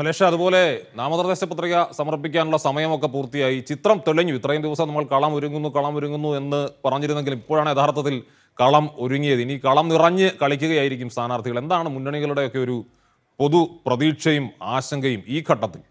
Malaysia അതുപോലെ നാമനിർദ്ദേശ പത്രിക സമർപ്പിക്കാനുള്ള സമയമൊക്കെ പൂർത്തിയായി. ചിത്രം തെളിഞ്ഞു. ഇത്രയും ദിവസം നമ്മൾ കളം ഒരുങ്ങുന്നു എന്ന് പറഞ്ഞിരുന്നെങ്കിലും ഇപ്പോഴാണ് യഥാർത്ഥത്തിൽ കളം ഒരുങ്ങിയത്. ഇനി കളം നിറഞ്ഞ് കളിക്കുകയായിരിക്കും സ്ഥാനാർത്ഥികൾ. എന്താണ് മുന്നണികളുടെയൊക്കെ ഒരു പൊതു പ്രതീക്ഷയും ആശങ്കയും ഈ ഘട്ടത്തിൽ?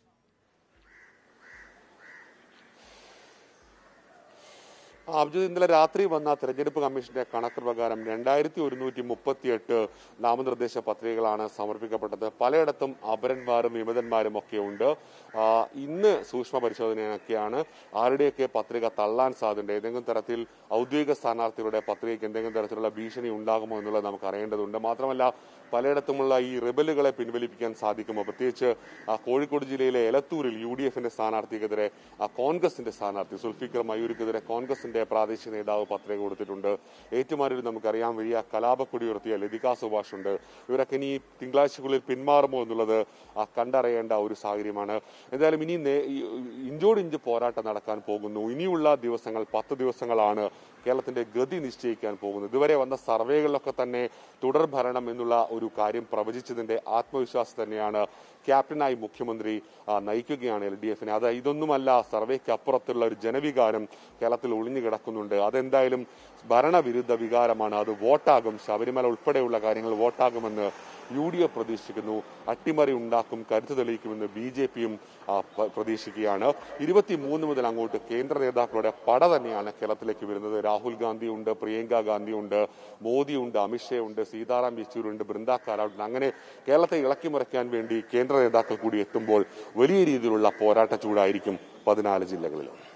അബ്ജദ്, ഇന്നലെ രാത്രി വന്ന തെരഞ്ഞെടുപ്പ് കമ്മീഷന്റെ കണക്ക് പ്രകാരം 2138 നാമനിർദ്ദേശ പത്രികകളാണ് സമർപ്പിക്കപ്പെട്ടത്. പലയിടത്തും അപരന്മാരും വിമതന്മാരും ഒക്കെ ഉണ്ട്. ഇന്ന് സൂക്ഷ്മ പരിശോധനയൊക്കെയാണ്. ആരുടെയൊക്കെ പത്രിക തള്ളാൻ സാധ്യതയുണ്ട്, ഏതെങ്കിലും തരത്തിൽ ഔദ്യോഗിക സ്ഥാനാർത്ഥികളുടെ പത്രികയ്ക്ക് എന്തെങ്കിലും തരത്തിലുള്ള ഭീഷണി ഉണ്ടാകുമോ എന്നുള്ളത് നമുക്ക് അറിയേണ്ടതുണ്ട്. മാത്രമല്ല, പലയിടത്തുമുള്ള ഈ റിബലുകളെ പിൻവലിപ്പിക്കാൻ സാധിക്കുമോ? പ്രത്യേകിച്ച് കോഴിക്കോട് ജില്ലയിലെ എലത്തൂരിൽ UDFന്റെ സ്ഥാനാർത്ഥിക്കെതിരെ കോൺഗ്രസിന്റെ സ്ഥാനാർത്ഥി സുൽഫിക്കർ മയൂരിക്കെതിരെ കോൺഗ്രസിന്റെ പ്രാദേശിക നേതാവ് പത്രിക കൊടുത്തിട്ടുണ്ട്. ഏറ്റുമാനൂരിൽ നമുക്കറിയാം, വലിയ കലാപക്കൊടി ഉയർത്തിയ ലതിക സുഭാഷ് ഉണ്ട്. ഇവരൊക്കെ ഇനി തിങ്കളാഴ്ചക്കുള്ളിൽ പിന്മാറുമോ എന്നുള്ളത് കണ്ടറിയേണ്ട ഒരു സാഹചര്യമാണ്. എന്തായാലും ഇനി ഇഞ്ചോടിഞ്ച് പോരാട്ടം നടക്കാൻ പോകുന്നു. ഇനിയുള്ള ദിവസങ്ങൾ 10 ദിവസങ്ങളാണ് കേരളത്തിന്റെ ഗതി നിശ്ചയിക്കാൻ പോകുന്നത്. ഇതുവരെ വന്ന സർവേകളിലൊക്കെ തന്നെ തുടർ ഭരണം എന്നുള്ള ഒരു കാര്യം പ്രവചിച്ചതിന്റെ ആത്മവിശ്വാസം തന്നെയാണ് ക്യാപ്റ്റനായി മുഖ്യമന്ത്രി നയിക്കുകയാണ് LDFനെ. ഇതൊന്നുമല്ല, സർവേക്ക് അപ്പുറത്തുള്ള ഒരു ജനവികാരം കേരളത്തിൽ ഒളിഞ്ഞു കിടക്കുന്നുണ്ട്. അതെന്തായാലും ഭരണവിരുദ്ധ വികാരമാണ്. അത് വോട്ടാകും. ശബരിമല ഉൾപ്പെടെയുള്ള കാര്യങ്ങൾ വോട്ടാകുമെന്ന് UDF പ്രതീക്ഷിക്കുന്നു. അട്ടിമറി ഉണ്ടാക്കും, കരുത്ത് തെളിയിക്കുമെന്ന് BJPയും പ്രതീക്ഷിക്കുകയാണ്. 23 മുതൽ അങ്ങോട്ട് കേന്ദ്ര നേതാക്കളുടെ പട തന്നെയാണ് കേരളത്തിലേക്ക് വരുന്നത്. രാഹുൽ ഗാന്ധി ഉണ്ട്, പ്രിയങ്ക ഗാന്ധി ഉണ്ട്, മോദി ഉണ്ട്, അമിത്ഷാ ഉണ്ട്, സീതാറാം യെച്ചൂരുണ്ട്, ബൃന്ദ കാരാട്ടുണ്ട്. അങ്ങനെ കേരളത്തെ ഇളക്കിമറിക്കാൻ വേണ്ടി കേന്ദ്ര നേതാക്കൾ കൂടി എത്തുമ്പോൾ വലിയ രീതിയിലുള്ള പോരാട്ട ചൂടായിരിക്കും 14 ജില്ലകളിലും.